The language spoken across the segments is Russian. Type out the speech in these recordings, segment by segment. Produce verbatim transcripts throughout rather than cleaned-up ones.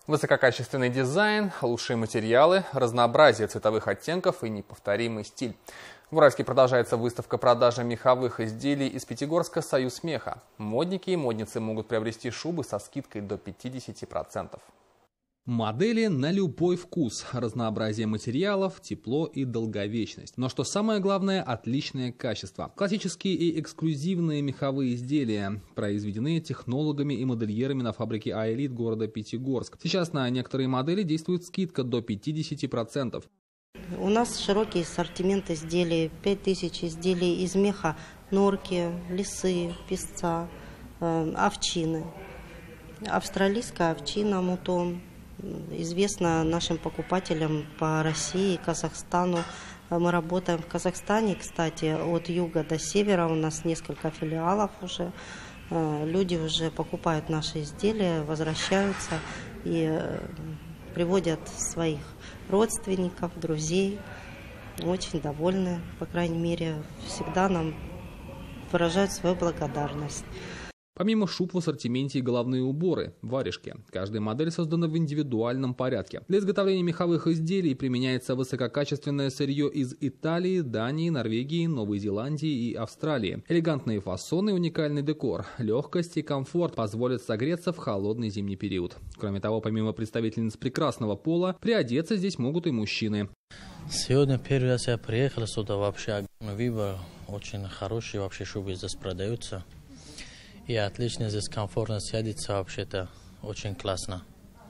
Высококачественный дизайн, лучшие материалы, разнообразие цветовых оттенков и неповторимый стиль. В Уральске продолжается выставка-продажа меховых изделий из Пятигорска «Союз меха». Модники и модницы могут приобрести шубы со скидкой до пятидесяти процентов. Модели на любой вкус, разнообразие материалов, тепло и долговечность. Но что самое главное – отличное качество. Классические и эксклюзивные меховые изделия произведены технологами и модельерами на фабрике «Аэлит» города Пятигорск. Сейчас на некоторые модели действует скидка до пятидесяти процентов. У нас широкий ассортимент изделий, пять тысяч изделий из меха, норки, лисы, песца, э, овчины. Австралийская овчина, мутон. Известно нашим покупателям по России, Казахстану. Мы работаем в Казахстане, кстати, от юга до севера. У нас несколько филиалов уже. Люди уже покупают наши изделия, возвращаются и приводят своих родственников, друзей. Очень довольны, по крайней мере, всегда нам выражают свою благодарность. Помимо шуб в ассортименте и головные уборы, варежки. Каждая модель создана в индивидуальном порядке. Для изготовления меховых изделий применяется высококачественное сырье из Италии, Дании, Норвегии, Новой Зеландии и Австралии. Элегантные фасоны и уникальный декор, легкость и комфорт позволят согреться в холодный зимний период. Кроме того, помимо представительниц прекрасного пола, приодеться здесь могут и мужчины. Сегодня первый раз я приехал сюда, вообще выбор очень хороший, вообще шубы здесь продаются. И отлично здесь комфортно сядется, вообще-то очень классно.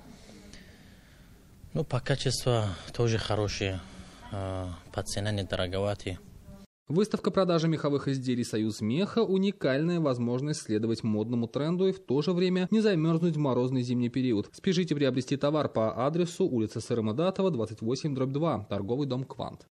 Ну, по качеству тоже хорошие, по цене недороговатые. Выставка продажи меховых изделий «Союз меха» – уникальная возможность следовать модному тренду и в то же время не замерзнуть в морозный зимний период. Спешите приобрести товар по адресу улица Сырымадатова, двадцать восемь, дробь два, торговый дом «Квант».